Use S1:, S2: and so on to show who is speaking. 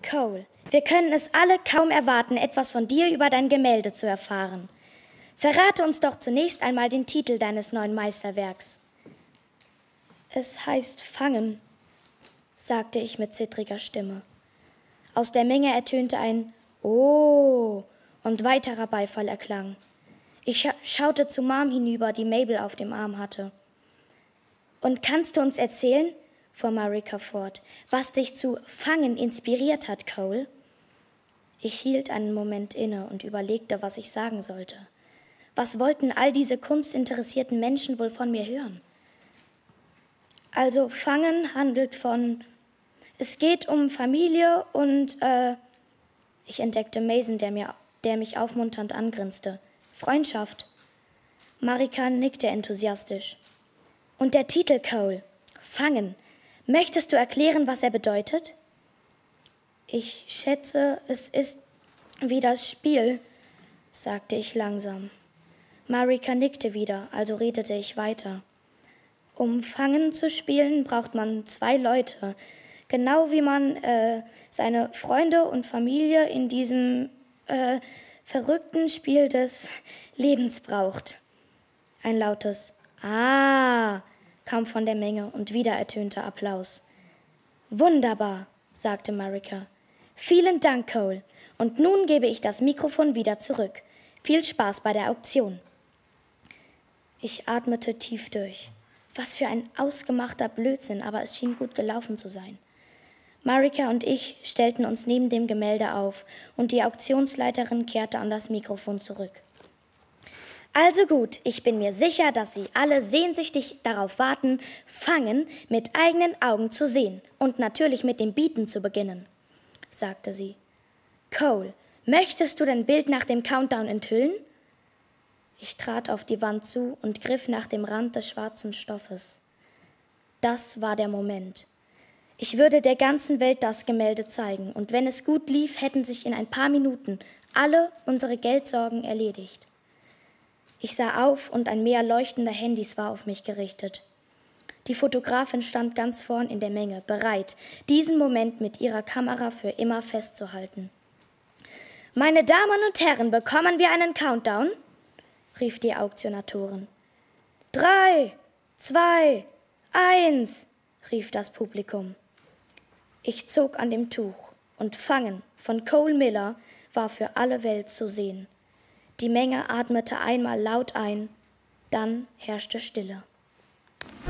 S1: Cole, wir können es alle kaum erwarten, etwas von dir über dein Gemälde zu erfahren. Verrate uns doch zunächst einmal den Titel deines neuen Meisterwerks. Es heißt Fangen, sagte ich mit zittriger Stimme. Aus der Menge ertönte ein Oh und weiterer Beifall erklang. Ich schaute zu Mom hinüber, die Mabel auf dem Arm hatte. Und kannst du uns erzählen, fuhr Marika fort, was dich zu Fangen inspiriert hat, Cole? Ich hielt einen Moment inne und überlegte, was ich sagen sollte. Was wollten all diese kunstinteressierten Menschen wohl von mir hören? Also Fangen handelt von, es geht um Familie und, ich entdeckte Mason, der mich aufmunternd angrinste. Freundschaft. Marika nickte enthusiastisch. Und der Titel, Cole, Fangen. Möchtest du erklären, was er bedeutet? Ich schätze, es ist wie das Spiel, sagte ich langsam. Marika nickte wieder, also redete ich weiter. Um Fangen zu spielen, braucht man 2 Leute, genau wie man seine Freunde und Familie in diesem verrückten Spiel des Lebens braucht. Ein lautes Ah kam von der Menge und wieder ertönte Applaus. Wunderbar, sagte Marika. Vielen Dank, Cole. Und nun gebe ich das Mikrofon wieder zurück. Viel Spaß bei der Auktion. Ich atmete tief durch. Was für ein ausgemachter Blödsinn, aber es schien gut gelaufen zu sein. Marika und ich stellten uns neben dem Gemälde auf und die Auktionsleiterin kehrte an das Mikrofon zurück. Also gut, ich bin mir sicher, dass Sie alle sehnsüchtig darauf warten, Fangen mit eigenen Augen zu sehen und natürlich mit dem Bieten zu beginnen, sagte sie. Cole, möchtest du dein Bild nach dem Countdown enthüllen? Ich trat auf die Wand zu und griff nach dem Rand des schwarzen Stoffes. Das war der Moment. Ich würde der ganzen Welt das Gemälde zeigen, und wenn es gut lief, hätten sich in ein paar Minuten alle unsere Geldsorgen erledigt. Ich sah auf und ein Meer leuchtender Handys war auf mich gerichtet. Die Fotografin stand ganz vorn in der Menge, bereit, diesen Moment mit ihrer Kamera für immer festzuhalten. »Meine Damen und Herren, bekommen wir einen Countdown?« rief die Auktionatorin. 3, 2, 1, rief das Publikum. Ich zog an dem Tuch und Fangen von Cole Miller war für alle Welt zu sehen. Die Menge atmete einmal laut ein, dann herrschte Stille.